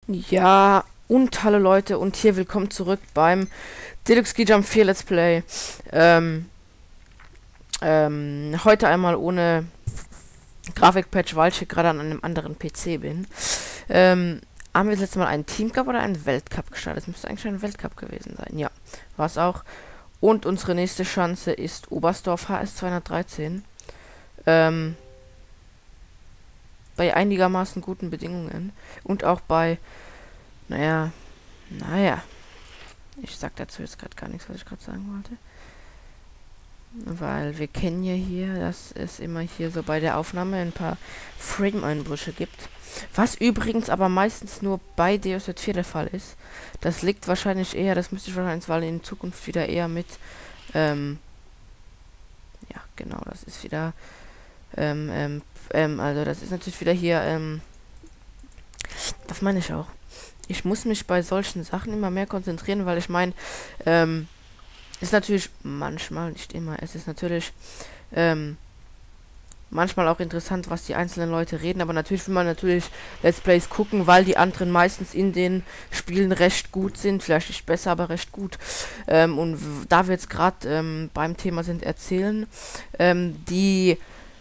Ja, und hallo Leute und hier willkommen zurück beim Deluxe Ski Jump 4 Let's Play. Heute einmal ohne Grafikpatch, weil ich hier gerade an einem anderen PC bin. Haben wir das letzte Mal einen Teamcup oder einen Weltcup gestartet? Das müsste eigentlich ein Weltcup gewesen sein. Ja, war es auch. Und unsere nächste Chance ist Oberstdorf HS 213. Bei einigermaßen guten Bedingungen. Und auch bei, naja, ich sag dazu jetzt gerade gar nichts, was ich gerade sagen wollte. Weil wir kennen ja hier, dass es immer hier so bei der Aufnahme ein paar Frame-Einbrüche gibt. Was übrigens aber meistens nur bei DOZ 4 der Fall ist. Das liegt wahrscheinlich eher, das müsste ich wahrscheinlich weil in Zukunft wieder eher mit, ja genau, das ist wieder, also das ist natürlich wieder hier, das meine ich auch. Ich muss mich bei solchen Sachen immer mehr konzentrieren, weil ich meine, ist natürlich manchmal, nicht immer, es ist natürlich, manchmal auch interessant, was die einzelnen Leute reden, aber natürlich will man natürlich Let's Plays gucken, weil die anderen meistens in den Spielen recht gut sind, vielleicht nicht besser, aber recht gut. Und da wir jetzt gerade beim Thema sind, erzählen, die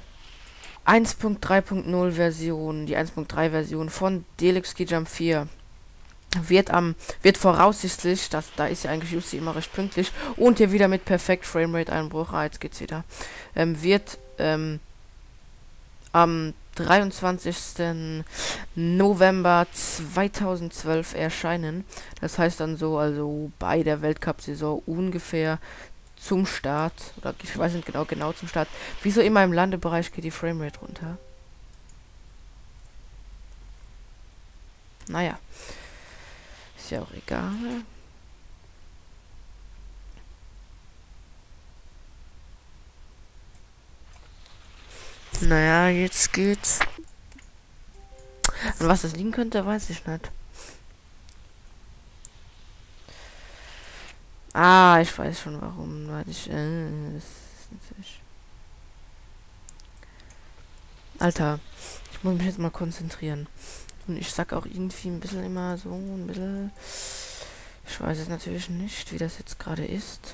1.3.0 Version, die 1.3 Version von Deluxe Ski Jump 4 wird voraussichtlich, da ist ja eigentlich Jussi immer recht pünktlich und hier wieder mit perfekt Framerate Einbruch, jetzt geht's wieder, wird am 23. November 2012 erscheinen. Das heißt dann so, also bei der Weltcup-Saison ungefähr zum Start, oder ich weiß nicht genau zum Start. Wieso immer im Landebereich geht die Framerate runter? Naja. Ist ja auch egal. Naja, jetzt geht's. An was das liegen könnte, weiß ich nicht. Ah, ich weiß schon warum. Weil ich, das ist natürlich... Alter, ich muss mich jetzt mal konzentrieren. Und ich sag auch irgendwie ein bisschen immer so, ein bisschen... Ich weiß es natürlich nicht, wie das jetzt gerade ist.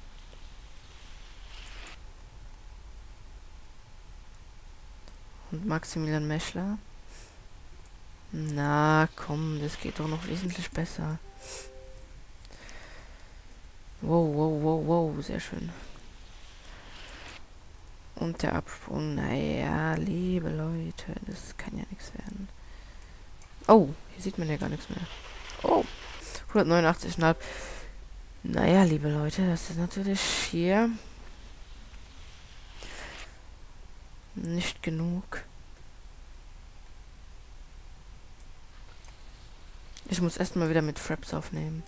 Und Maximilian Meschler. Na, komm, das geht doch noch wesentlich besser. Wow, sehr schön. Und der Absprung, naja, liebe Leute, das kann ja nichts werden. Oh, hier sieht man ja gar nichts mehr. Oh, 189,5. Naja, liebe Leute, das ist natürlich hier nicht genug. Ich muss erstmal wieder mit Fraps aufnehmen.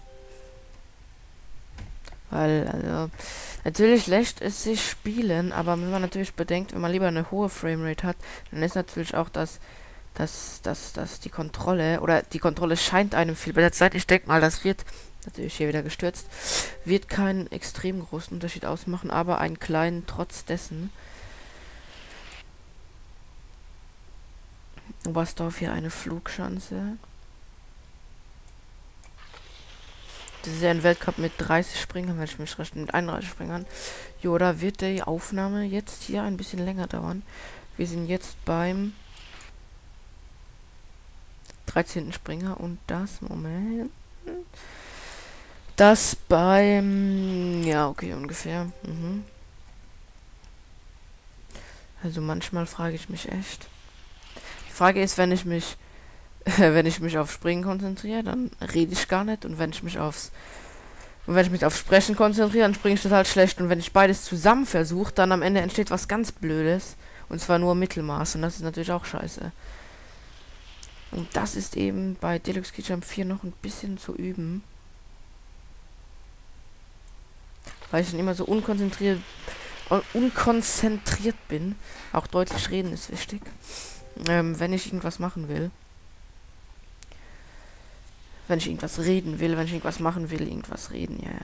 Weil, also, natürlich lässt es sich spielen, aber wenn man natürlich bedenkt, wenn man lieber eine hohe Framerate hat, dann ist natürlich auch dass die Kontrolle, oder die Kontrolle scheint einem viel besser zu sein. Ich denke mal, das wird, natürlich hier wieder gestürzt, wird keinen extrem großen Unterschied ausmachen, aber einen kleinen trotz dessen. Oberstdorf hier eine Flugschanze. Das ist ja ein Weltcup mit 30 Springern, wenn ich mich recht, mit 31 Springern. Jo, da wird die Aufnahme jetzt hier ein bisschen länger dauern. Wir sind jetzt beim 13. Springer und das, Moment. Das beim, ja, okay, ungefähr. Also manchmal frage ich mich echt. Die Frage ist, wenn ich mich auf Springen konzentriere, dann rede ich gar nicht. Und wenn ich mich aufs Sprechen konzentriere, dann springe ich total schlecht. Und wenn ich beides zusammen versuche, dann am Ende entsteht was ganz Blödes. Und zwar nur Mittelmaß. Und das ist natürlich auch scheiße. Und das ist eben bei Deluxe Ski Jump 4 noch ein bisschen zu üben. Weil ich dann immer so unkonzentriert bin. Auch deutlich reden ist wichtig. Wenn ich irgendwas machen will. Wenn ich irgendwas reden will, wenn ich irgendwas machen will, irgendwas reden, ja.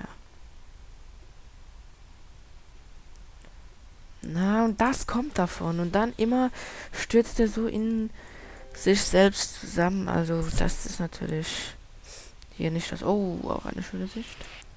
Na, und das kommt davon. Und dann immer stürzt er so in sich selbst zusammen. Also das ist natürlich hier nicht das... Oh, auch eine schöne Sicht.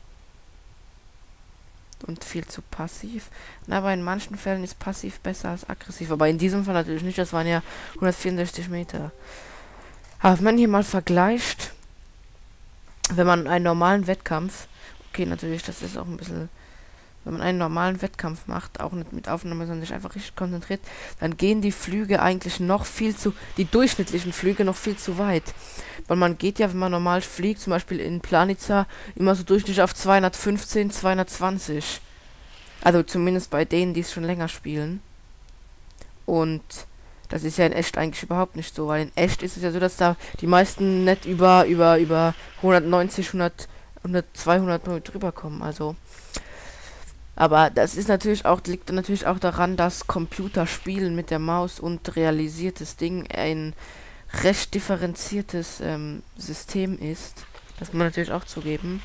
Und viel zu passiv. Aber in manchen Fällen ist passiv besser als aggressiv. Aber in diesem Fall natürlich nicht. Das waren ja 164 Meter. Aber wenn man hier mal vergleicht, wenn man einen normalen Wettkampf... Okay, natürlich, das ist auch ein bisschen... Wenn man einen normalen Wettkampf macht, auch nicht mit Aufnahme, sondern sich einfach richtig konzentriert, dann gehen die Flüge eigentlich noch viel zu... Die durchschnittlichen Flüge noch viel zu weit. Weil man geht ja, wenn man normal fliegt, zum Beispiel in Planica, immer so durchschnittlich auf 215, 220. Also zumindest bei denen, die es schon länger spielen. Und das ist ja in echt eigentlich überhaupt nicht so, weil in echt ist es ja so, dass da die meisten nicht über 190, 100, 200 drüber kommen, also... Aber das ist natürlich auch, liegt natürlich auch daran, dass Computerspielen mit der Maus und realisiertes Ding ein recht differenziertes System ist. Das muss man natürlich auch zugeben.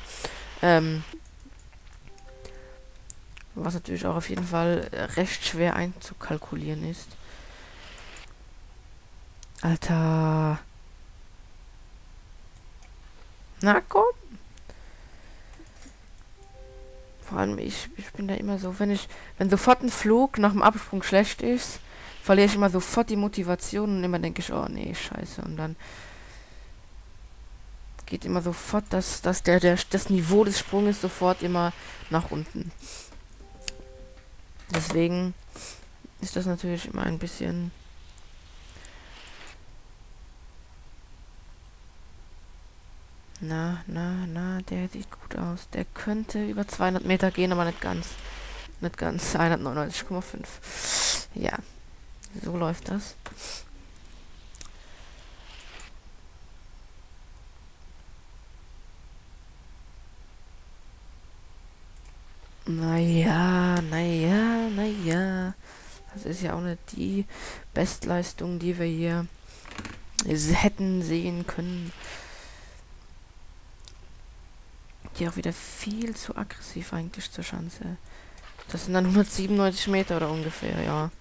Was natürlich auch auf jeden Fall recht schwer einzukalkulieren ist. Alter. Na komm. Vor allem ich bin da immer so, wenn sofort ein Flug nach dem Absprung schlecht ist, verliere ich immer sofort die Motivation und immer denke ich, oh nee, scheiße. Und dann geht immer sofort das Niveau des Sprunges sofort immer nach unten. Deswegen ist das natürlich immer ein bisschen... Na, der sieht gut aus. Der könnte über 200 Meter gehen, aber nicht ganz. Nicht ganz. 199,5. Ja, so läuft das. Naja. Das ist ja auch nicht die Bestleistung, die wir hier hätten sehen können. Die auch wieder viel zu aggressiv eigentlich zur Schanze. Das sind dann 197 Meter oder ungefähr, ja.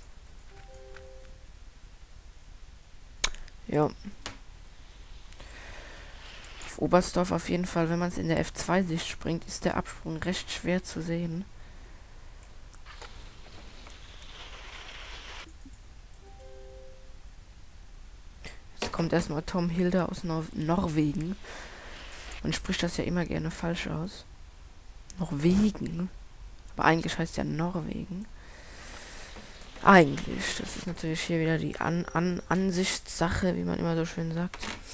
Ja. Auf Oberstdorf auf jeden Fall, wenn man es in der F2-Sicht springt, ist der Absprung recht schwer zu sehen. Jetzt kommt erstmal Tom Hilde aus Norwegen. Man spricht das ja immer gerne falsch aus. Norwegen. Aber eigentlich heißt es ja Norwegen. Eigentlich. Das ist natürlich hier wieder die Ansichtssache, wie man immer so schön sagt.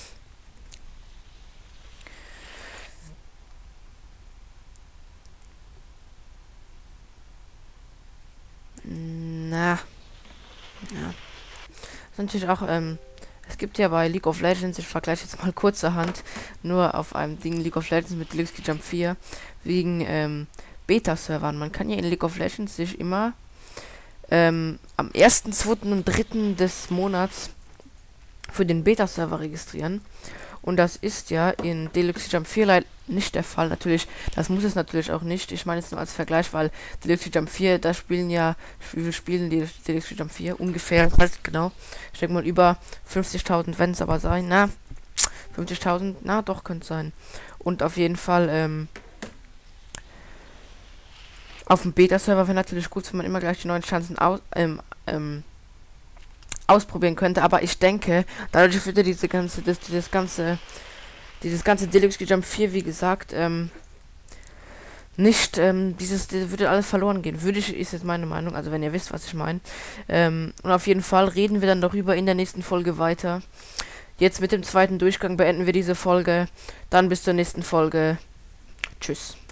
Na. Ja. Das ist natürlich auch, es gibt ja bei League of Legends, ich vergleiche jetzt mal kurzerhand, nur auf einem Ding League of Legends mit Deluxe Jump 4, wegen Beta-Servern. Man kann ja in League of Legends sich immer am 1., 2. und 3. des Monats für den Beta-Server registrieren. Und das ist ja in Deluxe Jump 4 leider nicht der Fall. Natürlich, das muss es natürlich auch nicht. Ich meine jetzt nur als Vergleich, weil Deluxe Jump 4, da spielen ja, wie viel spielen die Deluxe Jump 4? Ungefähr, weiß genau. Ich denke mal über 50.000, wenn es aber sein. Na, 50.000, na doch, könnte sein. Und auf jeden Fall, auf dem Beta-Server wäre natürlich gut, wenn man immer gleich die neuen Chancen ausprobieren könnte, aber ich denke, dadurch würde dieses ganze Deluxe Jump 4, wie gesagt, nicht, würde alles verloren gehen. Ist jetzt meine Meinung, also wenn ihr wisst, was ich meine. Und auf jeden Fall reden wir dann darüber in der nächsten Folge weiter. Jetzt mit dem zweiten Durchgang beenden wir diese Folge. Dann bis zur nächsten Folge. Tschüss.